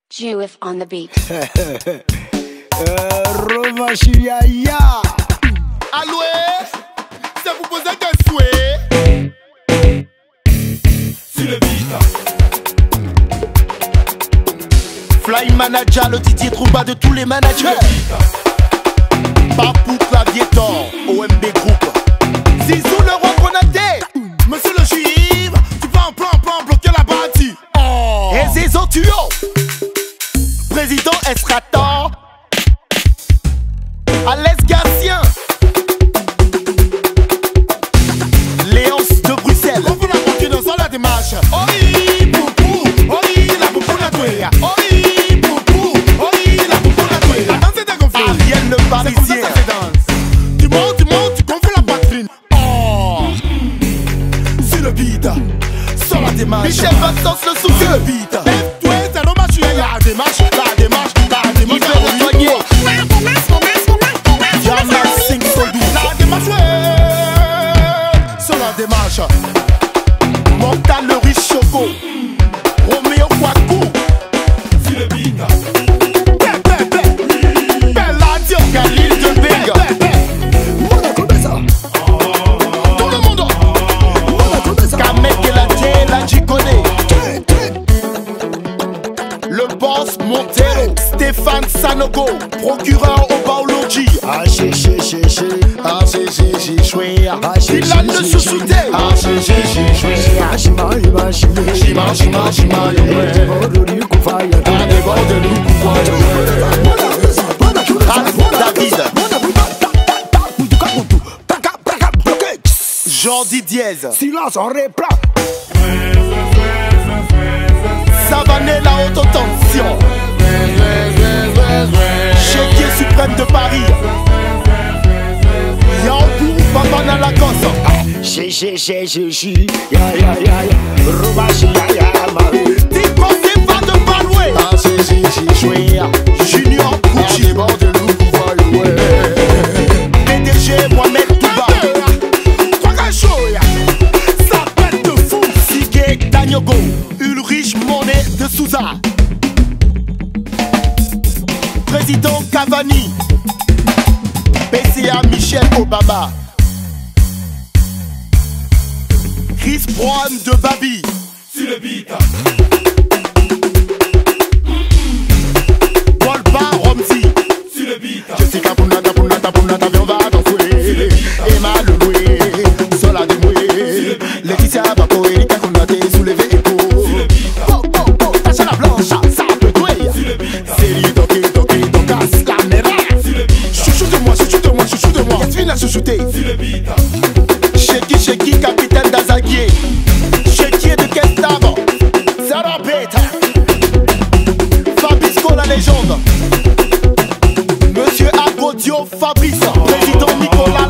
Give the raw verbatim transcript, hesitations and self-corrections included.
Juif on the beat. Roma Chiyaya. Alloué, c'est vous poser qu'un souhait. Sur le beat. Fly Manager, le Didier Trouba de tous les managers. Papou Clavietor, O M B Group. Zizou le roi grenadier. Monsieur le juif, tu vas en plan, en plan, bloquer la bâtie. Oh. Et Zizou Tuyo. Président Estrator. Alès Gatien. Léonce de Bruxelles. On vous la continue dans la démarche. Ori, boubou, ori, la boubou la douée. Ori, boubou, ori, la boubou la douée. La danse est gonflée. Ariel le Parisien. C'est comme ça que ça se danse. Tu montes, tu montes, tu gonfles la poitrine. Oh. Sur le beat. Sur la démarche. Michel Vassens le sous. Sur le beat. Lève-toi, c'est l'homme à tuer. La démarche, la démarche, la démarche. Il veut le soigner. Démarche. Monta le riche Choco. Roméo Kwaku. Sur le beat. Belladio Khalil de Bega. Tout le monde. Kamek et la T, la Jikone. Le boss Montero. Stéphane Sanogo. Procureur au Baologi. Ah, chez, chez, chez, chez. Ah, c'est, c'est, c'est chouette. Dylan le chouchouté. Ah, c'est, c'est, c'est chouette. Shima, Shima, Shima, Shima, Shima, Shima, David. Jordi Diez. Silence, on reprend. Savané la haute tension. Chéquier suprême de Paris. Yambou, Babana la gosse. Chez, chez, chez, chez, chez. Ya, ya, ya, ya. Roma Chiyaya, Marie. Tico, c'est pas de Baloué. Ah, c'est, c'est, c'est chouette. Junior Gucci. De loup, ouais. P D G, Mohamed Touba. Ça pète de fou. Sigue Danyogo. Ulrich Monet de Souza. Président Cavani. P C A Michel Obama. Chris Brown de Babi. Sur le beat. Wolba Romzi. Sur le beat. Jessica Punata Punata Punata, viens on va danser. Emma le Loué. Sola de Moué. Laetitia Bako, Erika Konate, soulevé Echo. Oh oh oh, Tacha la Blanche, ça peut douer. Série Toké Toké Tokas, la mera. Chouchou de moi, chouchou de moi, chouchou de moi. Yasmine a chouchouté. Sheki Sheki, capitaine d'Azaguier. Sheki de Kestavo. Sarah Beta. Fabisco la légende. Monsieur Agodio Fabrice. Président Nicolas